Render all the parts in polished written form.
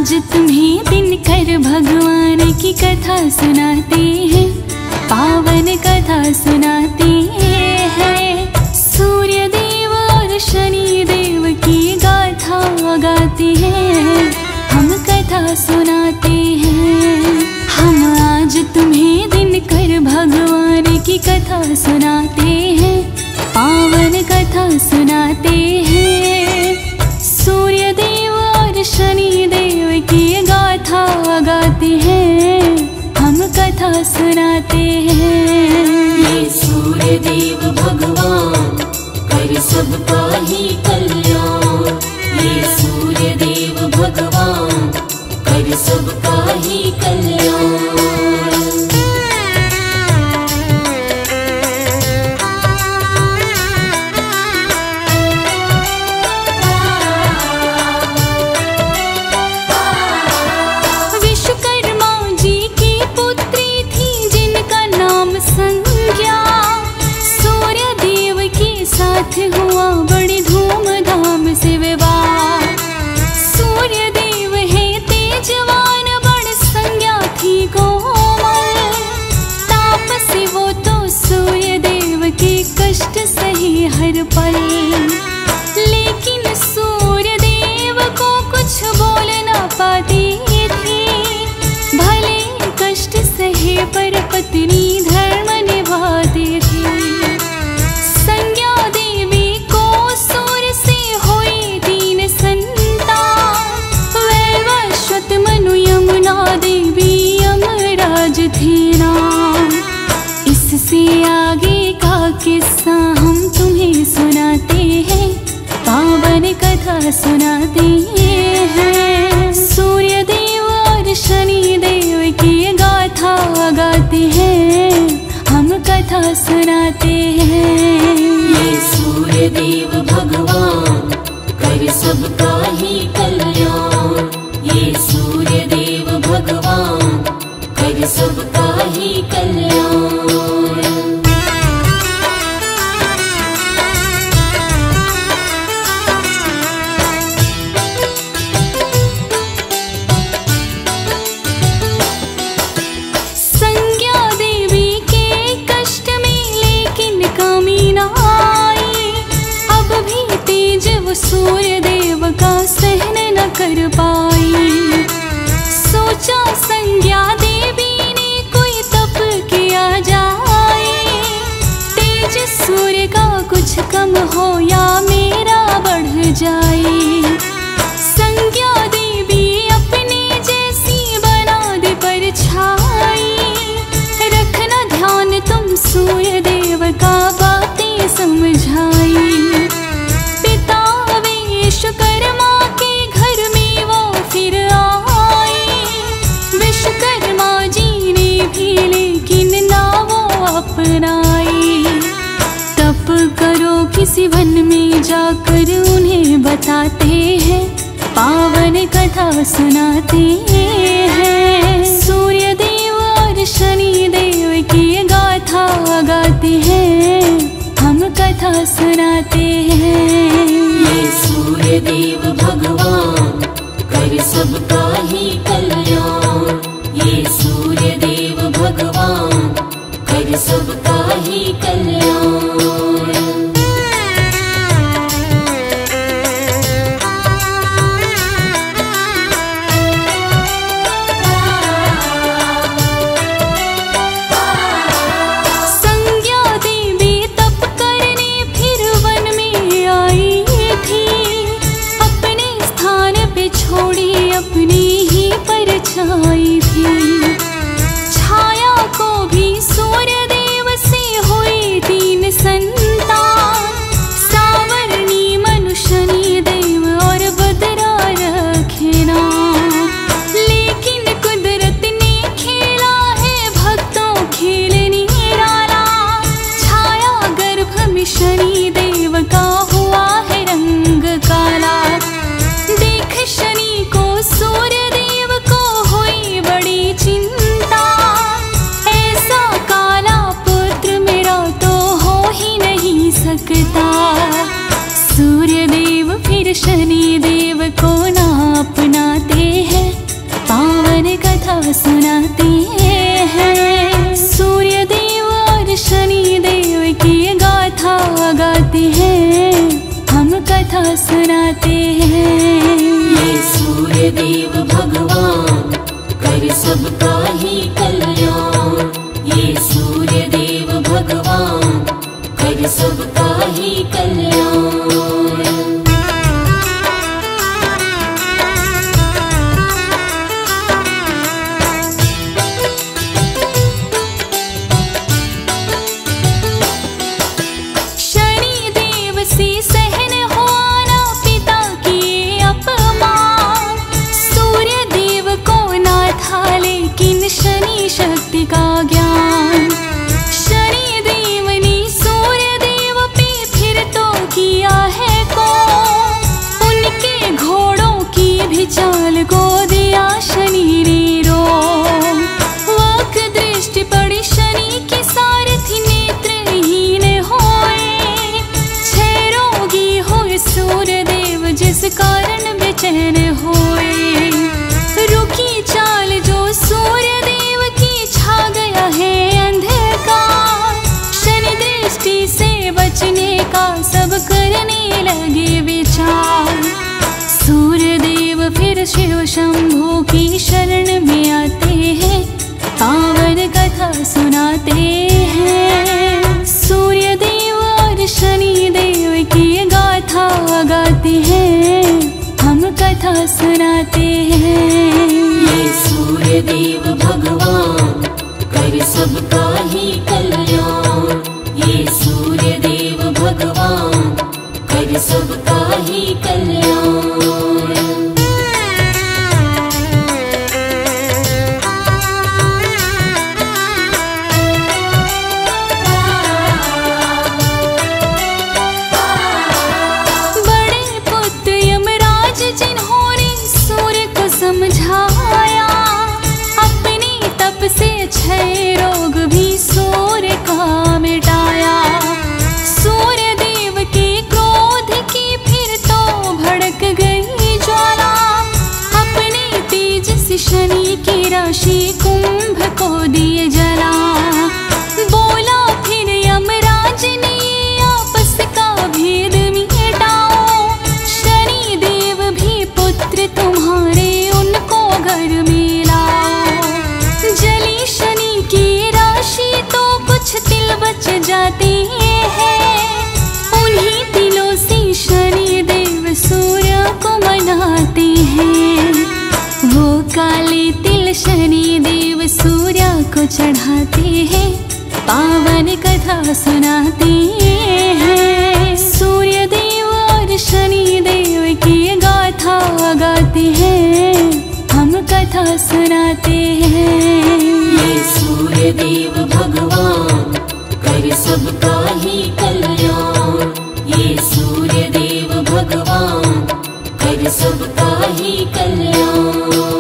आज तुम्हें दिनकर भगवान की कथा सुनाते हैं, पावन कथा सुनाते हैं। सूर्य देव और शनि देव की गाथा गाते हैं, हम कथा सुनाते हैं। हम आज तुम्हें दिनकर भगवान की कथा सुनाते हैं, पावन कथा सुनाते हैं। सूर्य देव और शनि देव की गाथा गाते हैं, हम कथा सुनाते हैं। ये सूर्य देव भगवान कर सबका ही कल्याण, ये सूर्य देव भगवान कर सबका ही कल्याण। हुआ बड़ी धूमधाम से विवाह। सूर्य देव है तेजवान, बड़ संज्ञा थी कोमल। तापसी वो तो सूर्य देव के कष्ट सही हर पल। लेकिन सूर्य देव को कुछ बोल ना पाती थी, भले कष्ट सहे पर पत्नी धर्म निभाती थी। इससे आगे का किस्सा हम तुम्हें सुनाते हैं, पावन कथा सुनाते हैं। सूर्य देव और शनि देव की गाथा गाते हैं, हम कथा सुनाते हैं। ये सूर्य देव भगवान कर सबका ही कल्याण, ये सूर्य देव भगवान कर सबका ही कल्याण। संज्ञा देवी के कष्ट में लेकिन कमी न आई। अब भी तेज वो सूर्य देव का सहन न कर पाई। सोचा संज्ञा देवी ने कोई तप किया जाए, तेज सूर्य का कुछ कम हो या मेरा बढ़ जाए। संज्ञा देवी अपने जैसी बना दे परछाई। रखना ध्यान तुम सूर्य देव का बातें समझाई। पिता विश्वकर्मा के घर में वो फिर आए। विश्वकर्मा जी ने भी लेकिन ना वो अपनाई। तप करो किसी वन में जाकर उन्हें बताते हैं, पावन कथा सुनाते हैं। सूर्य देव और शनि देव की गाथा गाते हैं, हम कथा सुनाते हैं। ये सूर्य देव भगवान कर सबका ही कल्याण, ये सूर्य देव भगवान कर सबका ही कल्याण। परछाई थी छाया को भी सूर्य देव से हुई 3 संतान। सावर्णी मनुष्यनी देव और बदरा रखे नाम। लेकिन कुदरत ने खेला है भक्तों खेल निराला। छाया गर्भ में शनि देव का हुआ है रंग काला। देख शनि को सूर्य देव को हुई बड़ी कथा सुनाते हैं। सूर्य देव और शनि देव की गाथा गाते हैं, हम कथा सुनाते हैं। ये सूर्य देव भगवान कर सबका ही कल्याण। ये सूर्य देव भगवान कर सबका ही कल्याण। समझाया अपनी तप से 6 रोग भी सूर्य का मिटाया। सूर्य देव के क्रोध की फिर तो भड़क गई ज्वाला, अपने तेज से शनि की राशि कुंभ को दिए जला। बोला फिर यमराज ने आपस का भेद मिटाओ, शनि देव भी पुत्र तुम्हारे घर में लाओ। जली शनि की राशि तो कुछ तिल बच जाते हैं, उन्हीं तिलों से शनि देव सूर्य को मनाते हैं। वो काले तिल शनि देव सूर्य को चढ़ाते हैं, पावन कथा सुनाते हैं। सूर्य देव और शनि देव की गाथा गाते हैं, हम कथा सुनाते हैं। ये सूर्य देव भगवान कर सबका ही कल्याण। ये सूर्य देव भगवान कर सबका ही कल्याण।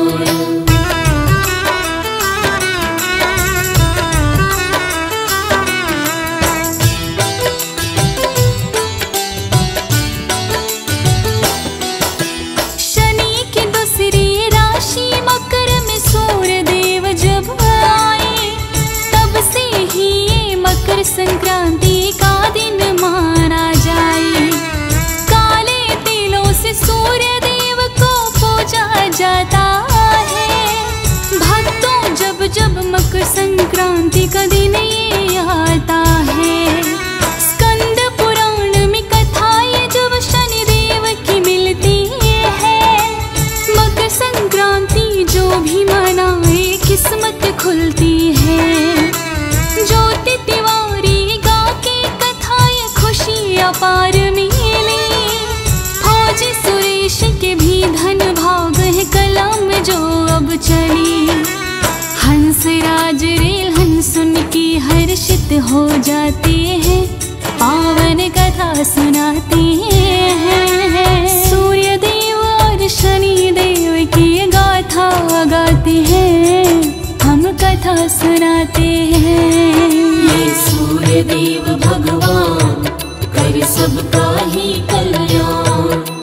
संक्रांति का दिन माना जाए, काले तिलों से सूर्य देव को पूजा जाता है। भक्तों जब जब मकर संक्रांति का दिन ये आता है, स्कंद पुराण में कथा ये जब शनि देव की मिलती है। मकर संक्रांति जो भी मनाए किस्मत खुलती है। ज्योति तिवारी गा के कथाएं खुशियाँ पार मिली, फौजी सुरेश के भी धन भाग है कलम जो अब चली। हंसराज रेल हंस सुन के हर्षित हो जाते हैं, पावन कथा सुनाते हैं। सूर्य देव और शनि देव की गाथा गाते हैं, हम कथा सुनाते हैं। ये सूर्य देव